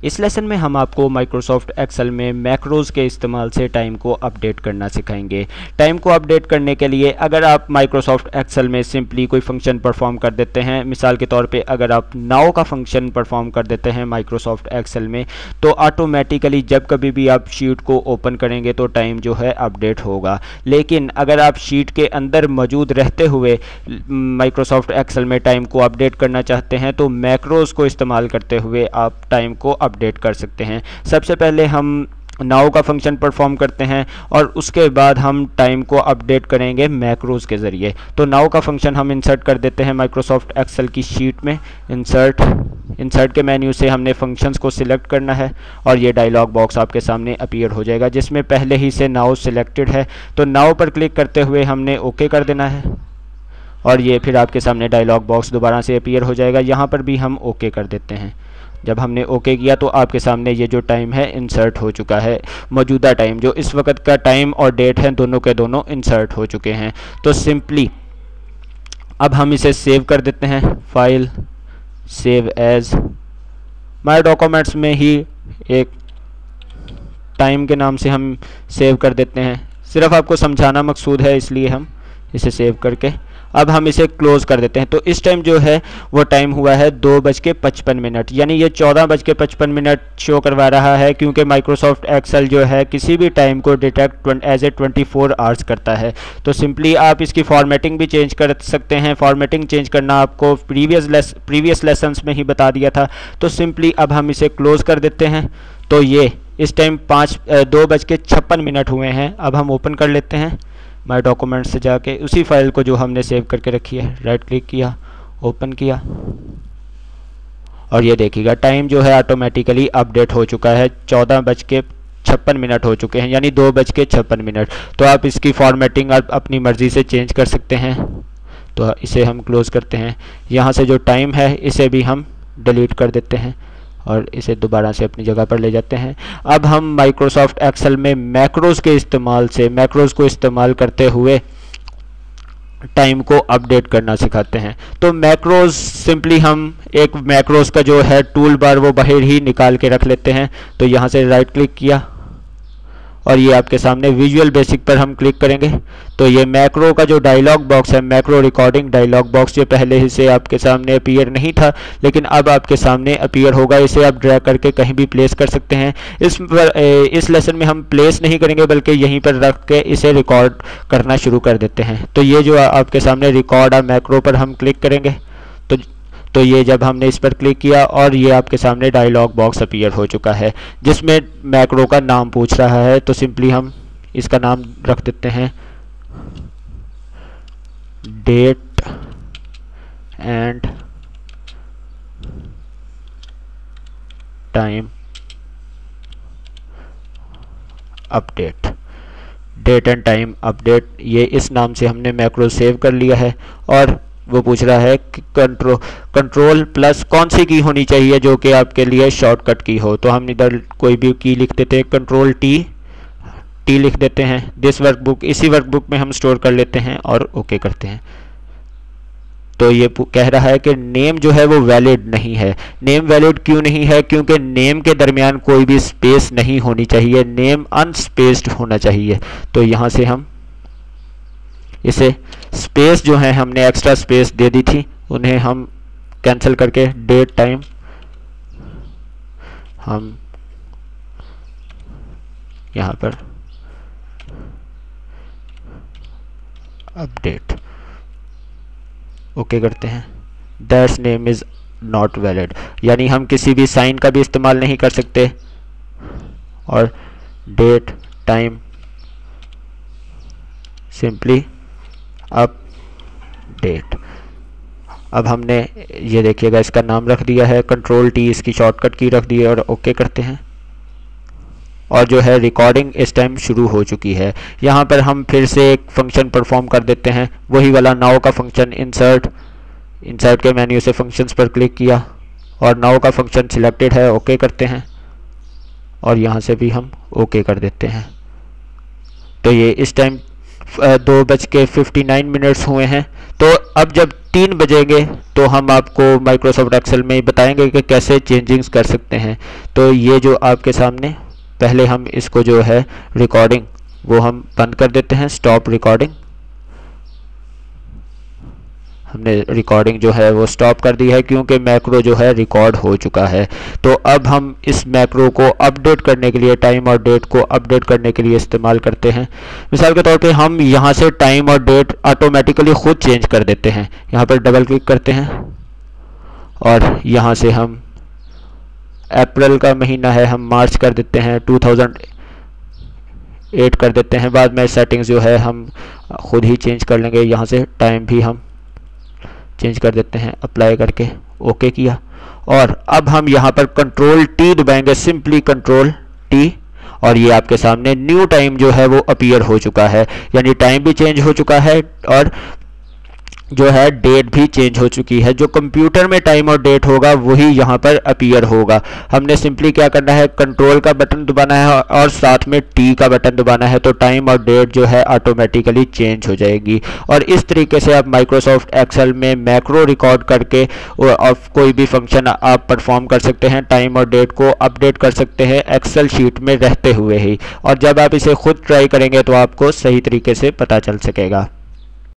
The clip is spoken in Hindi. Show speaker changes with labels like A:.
A: इस लेसन में हम आपको माइक्रोसॉफ्ट एक्सेल में मैक्रोज के इस्तेमाल से टाइम को अपडेट करना सिखाएंगे। टाइम को अपडेट करने के लिए अगर आप माइक्रोसॉफ्ट एक्सेल में सिंपली कोई फंक्शन परफॉर्म कर देते हैं, मिसाल के तौर पे अगर आप नाउ का फंक्शन परफॉर्म कर देते हैं माइक्रोसॉफ्ट एक्सेल में, तो ऑटोमेटिकली जब कभी भी आप शीट को ओपन करेंगे तो टाइम जो है अपडेट होगा। लेकिन अगर आप शीट के अंदर मौजूद रहते हुए माइक्रोसॉफ्ट एक्सेल में टाइम को अपडेट करना चाहते हैं तो मैक्रोज को इस्तेमाल करते हुए आप टाइम को अपडेट कर सकते हैं। सबसे पहले हम नाउ का फंक्शन परफॉर्म करते हैं और उसके बाद हम टाइम को अपडेट करेंगे मैक्रोज के ज़रिए। तो नाउ का फंक्शन हम इंसर्ट कर देते हैं माइक्रोसॉफ्ट एक्सेल की शीट में। इंसर्ट के मेन्यू से हमने फंक्शंस को सिलेक्ट करना है और ये डायलॉग बॉक्स आपके सामने अपीयर हो जाएगा जिसमें पहले ही से नाउ सिलेक्टेड है। तो नाउ पर क्लिक करते हुए हमने ओके कर देना है और ये फिर आपके सामने डायलॉग बॉक्स दोबारा से अपीयर हो जाएगा। यहाँ पर भी हम ओके कर देते हैं। जब हमने ओके किया तो आपके सामने ये जो टाइम है इंसर्ट हो चुका है। मौजूदा टाइम जो इस वक्त का टाइम और डेट है दोनों के दोनों इंसर्ट हो चुके हैं। तो सिंपली अब हम इसे सेव कर देते हैं। File, save as, my documents में ही एक टाइम के नाम से हम सेव कर देते हैं। सिर्फ आपको समझाना मकसूद है इसलिए हम इसे सेव करके अब हम इसे क्लोज कर देते हैं। तो इस टाइम जो है वो टाइम हुआ है 2:55, यानी ये 14:55 शो करवा रहा है क्योंकि माइक्रोसॉफ्ट एक्सेल जो है किसी भी टाइम को डिटेक्ट एज ए 24 आवर्स करता है। तो सिंपली आप इसकी फॉर्मेटिंग भी चेंज कर सकते हैं। फॉर्मेटिंग चेंज करना आपको प्रीवियस लेसन्स में ही बता दिया था। तो सिंपली अब हम इसे क्लोज कर देते हैं। तो ये इस टाइम 2:56 हुए हैं। अब हम ओपन कर लेते हैं माय डॉक्यूमेंट से जाके उसी फाइल को जो हमने सेव करके रखी है। राइट क्लिक किया, ओपन किया और ये देखिएगा टाइम जो है ऑटोमेटिकली अपडेट हो चुका है। 14:56 हो चुके हैं, यानी 2:56। तो आप इसकी फॉर्मेटिंग आप अपनी मर्ज़ी से चेंज कर सकते हैं। तो इसे हम क्लोज करते हैं। यहाँ से जो टाइम है इसे भी हम डिलीट कर देते हैं और इसे दोबारा से अपनी जगह पर ले जाते हैं। अब हम माइक्रोसॉफ्ट एक्सेल में मैक्रोज को इस्तेमाल करते हुए टाइम को अपडेट करना सिखाते हैं। तो मैक्रोज सिंपली हम एक मैक्रोज का जो है टूल बार वो बाहर ही निकाल के रख लेते हैं। तो यहाँ से राइट क्लिक किया और ये आपके सामने विजुअल बेसिक पर हम क्लिक करेंगे तो ये मैक्रो का जो डायलॉग बॉक्स है, मैक्रो रिकॉर्डिंग डायलॉग बॉक्स, ये पहले ही से आपके सामने अपीयर नहीं था लेकिन अब आपके सामने अपीयर होगा। इसे आप ड्रैग करके कहीं भी प्लेस कर सकते हैं। इस लेसन में हम प्लेस नहीं करेंगे बल्कि यहीं पर रख के इसे रिकॉर्ड करना शुरू कर देते हैं। तो ये जो आपके सामने रिकॉर्ड है मैक्रो पर हम क्लिक करेंगे तो ये जब हमने इस पर क्लिक किया और ये आपके सामने डायलॉग बॉक्स अपीयर हो चुका है जिसमें मैक्रो का नाम पूछ रहा है। तो सिंपली हम इसका नाम रख देते हैं date and time update. Date and time update, ये इस नाम से हमने मैक्रो सेव कर लिया है। और वो पूछ रहा है कि कंट्रोल प्लस कौन सी की होनी चाहिए जो कि आपके लिए शॉर्टकट की हो। तो हम इधर कोई भी की लिख देते हैं, कंट्रोल टी लिख देते हैं। दिस वर्कबुक, इसी वर्कबुक में हम स्टोर कर लेते हैं और ओके करते हैं। तो ये कह रहा है कि नेम जो है वो वैलिड नहीं है। नेम वैलिड क्यों नहीं है? क्योंकि नेम के दरमियान कोई भी स्पेस नहीं होनी चाहिए, नेम अनस्पेस्ड होना चाहिए। तो यहाँ से हम इसे स्पेस जो है हमने एक्स्ट्रा स्पेस दे दी थी उन्हें हम कैंसिल करके डेट टाइम हम यहाँ पर अपडेट ओके करते हैं। That's name is not valid, यानी हम किसी भी साइन का भी इस्तेमाल नहीं कर सकते। और डेट टाइम सिंपली अपडेट। अब हमने ये देखिएगा इसका नाम रख दिया है, कंट्रोल टी इसकी शॉर्टकट की रख दी है और ओके करते हैं। और जो है रिकॉर्डिंग इस टाइम शुरू हो चुकी है। यहाँ पर हम फिर से एक फंक्शन परफॉर्म कर देते हैं, वही वाला नाउ का फंक्शन। इंसर्ट के मेन्यू से फंक्शंस पर क्लिक किया और नाउ का फंक्शन सिलेक्टेड है, ओके करते हैं और यहाँ से भी हम ओके कर देते हैं। तो ये इस टाइम 2:59 हुए हैं। तो अब जब 3 बजेंगे तो हम आपको माइक्रोसॉफ्ट एक्सेल में बताएंगे कि कैसे चेंजिंग्स कर सकते हैं। तो ये जो आपके सामने, पहले हम इसको जो है रिकॉर्डिंग वो हम बंद कर देते हैं, स्टॉप रिकॉर्डिंग। हमने रिकॉर्डिंग जो है वो स्टॉप कर दी है क्योंकि मैक्रो जो है रिकॉर्ड हो चुका है। तो अब हम इस मैक्रो को अपडेट करने के लिए, टाइम और डेट को अपडेट करने के लिए इस्तेमाल करते हैं। मिसाल के तौर पे हम यहाँ से टाइम और डेट ऑटोमेटिकली खुद चेंज कर देते हैं। यहाँ पर डबल क्लिक करते हैं और यहाँ से हम अप्रैल का महीना है, हम मार्च कर देते हैं, 2008 कर देते हैं। बाद में सेटिंग्स जो है हम खुद ही चेंज कर लेंगे। यहाँ से टाइम भी हम चेंज कर देते हैं, अप्लाई करके ओके किया। और अब हम यहाँ पर कंट्रोल टी दबाएंगे, सिंपली कंट्रोल टी, और ये आपके सामने न्यू टाइम जो है वो अपीयर हो चुका है, यानी टाइम भी चेंज हो चुका है और जो है डेट भी चेंज हो चुकी है। जो कंप्यूटर में टाइम और डेट होगा वही यहाँ पर अपीयर होगा। हमने सिंपली क्या करना है, कंट्रोल का बटन दबाना है और साथ में टी का बटन दबाना है, तो टाइम और डेट जो है ऑटोमेटिकली चेंज हो जाएगी। और इस तरीके से आप माइक्रोसॉफ्ट एक्सेल में मैक्रो रिकॉर्ड करके और कोई भी फंक्शन आप परफॉर्म कर सकते हैं, टाइम और डेट को अपडेट कर सकते हैं एक्सेल शीट में रहते हुए ही। और जब आप इसे खुद ट्राई करेंगे तो आपको सही तरीके से पता चल सकेगा।